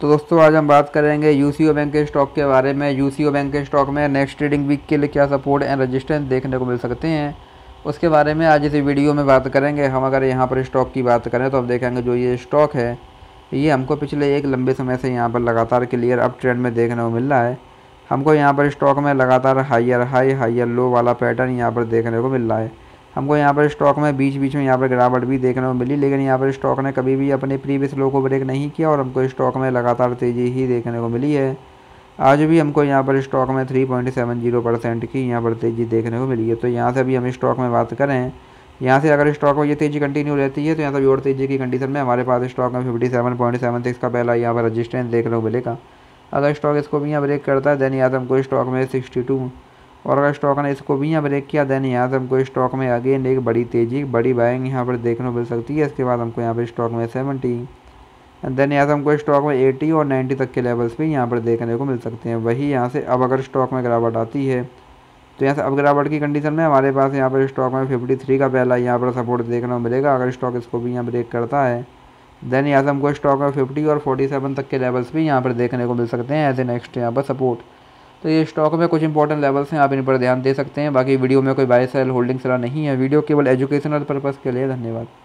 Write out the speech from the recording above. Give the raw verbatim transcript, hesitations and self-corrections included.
तो दोस्तों आज हम बात करेंगे यूसीओ बैंक के स्टॉक के बारे में। यूसीओ बैंक के स्टॉक में नेक्स्ट ट्रेडिंग वीक के लिए क्या सपोर्ट एंड रेजिस्टेंस देखने को मिल सकते हैं, उसके बारे में आज इस वीडियो में बात करेंगे। हम अगर यहाँ पर स्टॉक की बात करें तो आप देखेंगे जो ये स्टॉक है ये हमको पिछले एक लंबे समय से यहाँ पर लगातार क्लियर अप ट्रेंड में देखने को मिल रहा है। हमको यहाँ पर स्टॉक में लगातार हाइयर हाई हाइयर लो वाला पैटर्न यहाँ पर देखने को मिल रहा है। हमको यहाँ पर स्टॉक में बीच बीच में यहाँ पर गिरावट भी देखने को मिली, लेकिन यहाँ पर स्टॉक ने कभी भी अपने प्रीवियस लो को ब्रेक नहीं किया और हमको स्टॉक में लगातार तेज़ी ही देखने को मिली है। आज भी हमको यहाँ पर स्टॉक में three point seven zero percent की यहाँ पर तेज़ी देखने को मिली है। तो यहाँ से अभी हम स्टॉक में बात करें, यहाँ से अगर स्टॉक में ये तेज़ी कंटिन्यू रहती है तो यहाँ से और तेज़ी की कंडीशन में हमारे पास स्टॉक में fifty seven point seven six का पहला यहाँ पर रजिस्टेंस देखने को मिलेगा। अगर स्टॉक इसको भी यहाँ ब्रेक करता है देन यहाँ से हमको स्टॉक में सिक्सटी टू, और अगर स्टॉक ने इसको भी यहाँ ब्रेक किया देन यहाँ से हमको स्टॉक में अगेन एक बड़ी तेज़ी बड़ी बाइंग यहाँ पर देखने को मिल सकती है। इसके बाद हमको यहाँ पर स्टॉक में सेवेंटी एंड देन यहाँ से हमको स्टॉक में एटी और नाइन्टी तक के लेवल्स भी यहाँ पर देखने को मिल सकते हैं। वही यहाँ से अब अगर स्टॉक में गिरावट आती है तो यहाँ से अब गिरावट की कंडीशन में हमारे पास यहाँ पर स्टॉक में फिफ्टी थ्री का पहला यहाँ पर सपोर्ट देखने को मिलेगा। अगर स्टॉक इसको भी यहाँ ब्रेक करता है देन यहाँ से हमको स्टॉक में फिफ्टी और फोर्टी सेवन तक के लेवल्स भी यहाँ पर देखने को मिल सकते हैं एज ए नेक्स्ट यहाँ पर सपोर्ट। तो ये स्टॉक में कुछ इंपॉर्टेंट लेवल्स हैं, आप इन पर ध्यान दे सकते हैं। बाकी वीडियो में कोई बाय सेल होल्डिंग सलाह नहीं है, वीडियो केवल एजुकेशनल पर्पज़ के लिए। धन्यवाद।